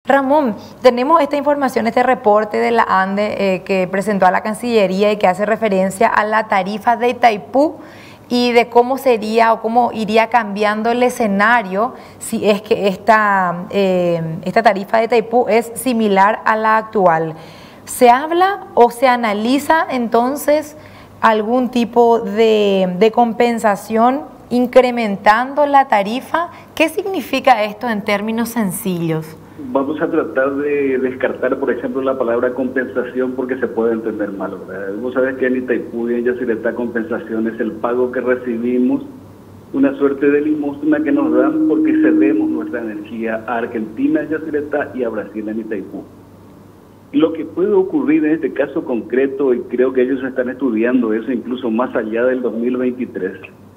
Ramón, tenemos esta información, este reporte de la ANDE que presentó a la Cancillería y que hace referencia a la tarifa de Itaipú y de cómo sería o cómo iría cambiando el escenario si es que esta tarifa de Itaipú es similar a la actual. ¿Se habla o se analiza entonces algún tipo de compensación incrementando la tarifa? ¿Qué significa esto en términos sencillos? Vamos a tratar de descartar, por ejemplo, la palabra compensación porque se puede entender mal, ¿verdad? Vos sabés que en Itaipú y en Yacyretá compensación es el pago que recibimos, una suerte de limosna que nos dan porque cedemos nuestra energía a Argentina en Yacyretá y a Brasil en Itaipú. Lo que puede ocurrir en este caso concreto, y creo que ellos están estudiando eso incluso más allá del 2023,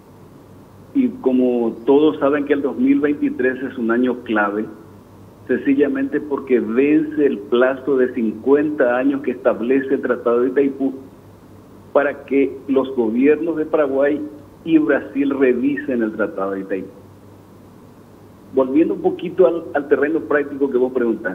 y como todos saben que el 2023 es un año clave, sencillamente porque vence el plazo de 50 años que establece el Tratado de Itaipú para que los gobiernos de Paraguay y Brasil revisen el Tratado de Itaipú. Volviendo un poquito al terreno práctico que vos preguntás,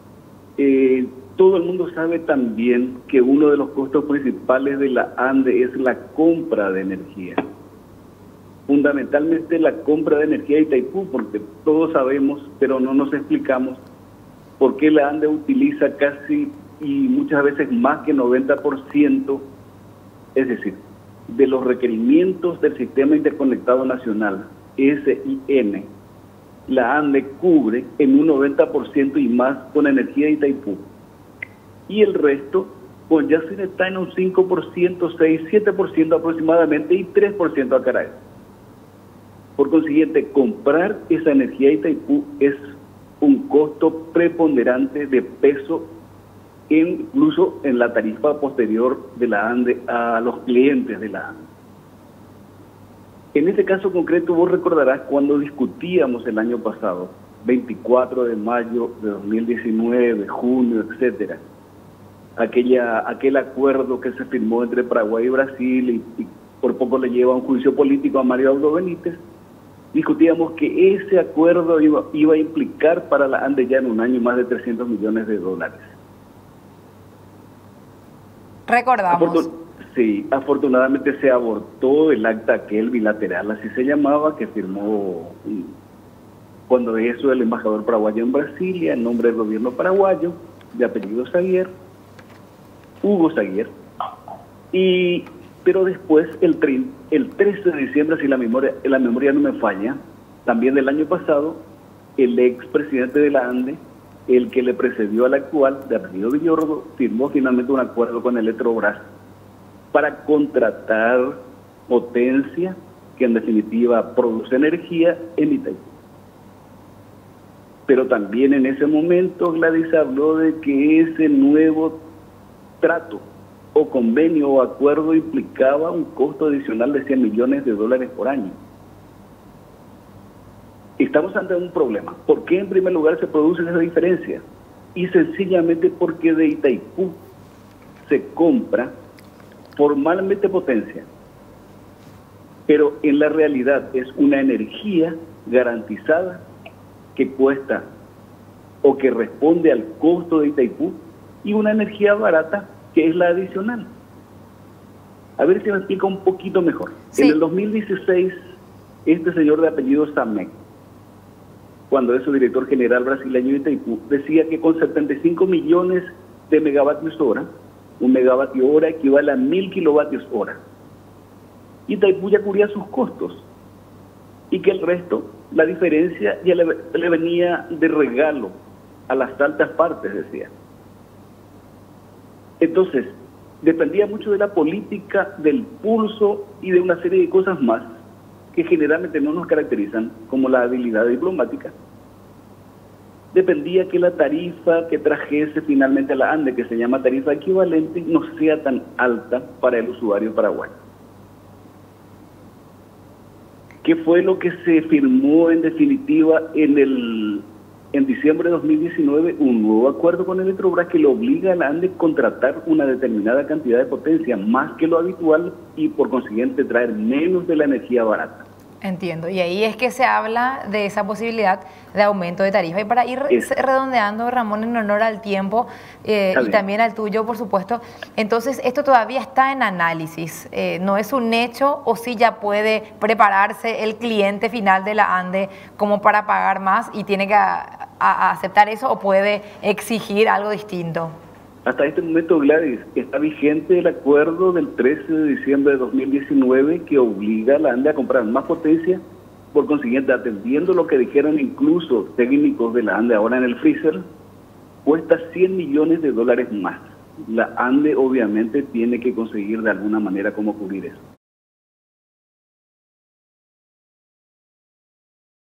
todo el mundo sabe también que uno de los costos principales de la ANDE es la compra de energía. Fundamentalmente la compra de energía de Itaipú, porque todos sabemos, pero no nos explicamos, por qué la ANDE utiliza casi y muchas veces más que 90%, es decir, de los requerimientos del Sistema Interconectado Nacional, SIN, la ANDE cubre en un 90% y más con energía de Itaipú. Y el resto, pues ya se está en un 5%, 6, 7% aproximadamente y 3% a Caracas. Por consiguiente, comprar esa energía de Itaipú es un costo preponderante de peso, incluso en la tarifa posterior de la ANDE a los clientes de la ANDE. En este caso concreto, vos recordarás cuando discutíamos el año pasado, 24 de mayo de 2019, junio, etcétera, aquel acuerdo que se firmó entre Paraguay y Brasil y por poco le lleva a un juicio político a Mario Abdo Benítez. Discutíamos que ese acuerdo iba a implicar para la ANDE ya en un año más de $300 millones. Recordamos. Sí, afortunadamente se abortó el acta aquel bilateral, así se llamaba, que firmó cuando eso el embajador paraguayo en Brasilia, en nombre del gobierno paraguayo, de apellido Saguier, Hugo Saguier, pero después, el 13 de diciembre, si la memoria no me falla, también del año pasado, el expresidente de la ANDE, el que le precedió al actual, de apellido Villordo, firmó finalmente un acuerdo con Electrobras para contratar potencia que en definitiva produce energía en Itaipú. Pero también en ese momento Gladys habló de que ese nuevo trato o convenio o acuerdo implicaba un costo adicional de $100 millones por año. Estamos ante un problema. ¿Por qué en primer lugar se produce esa diferencia? Y sencillamente porque de Itaipú se compra formalmente potencia, pero en la realidad es una energía garantizada que cuesta o que responde al costo de Itaipú y una energía barata que es la adicional. A ver si me explica un poquito mejor. Sí. En el 2016, este señor de apellido Samek, cuando es su director general brasileño de Itaipú, decía que con 75 millones de megavatios hora, un megavatio hora equivale a 1000 kilovatios hora. Itaipú ya cubría sus costos y que el resto, la diferencia, ya le venía de regalo a las altas partes, decía. Entonces, dependía mucho de la política, del pulso y de una serie de cosas más que generalmente no nos caracterizan, como la habilidad diplomática. Dependía que la tarifa que trajese finalmente a la ANDE, que se llama tarifa equivalente, no sea tan alta para el usuario paraguayo. ¿Qué fue lo que se firmó en definitiva en diciembre de 2019? Un nuevo acuerdo con Electrobras que le obliga a la ANDE a contratar una determinada cantidad de potencia, más que lo habitual, y por consiguiente traer menos de la energía barata. Entiendo, y ahí es que se habla de esa posibilidad de aumento de tarifa. Y para ir redondeando, Ramón, en honor al tiempo y también al tuyo, por supuesto, entonces esto todavía está en análisis, no es un hecho, o sí ya puede prepararse el cliente final de la ANDE como para pagar más y tiene que aceptar eso, o puede exigir algo distinto. Hasta este momento, Gladys, está vigente el acuerdo del 13 de diciembre de 2019 que obliga a la ANDE a comprar más potencia. Por consiguiente, atendiendo lo que dijeron incluso técnicos de la ANDE ahora en el freezer, cuesta $100 millones más. La ANDE obviamente tiene que conseguir de alguna manera cómo cubrir eso.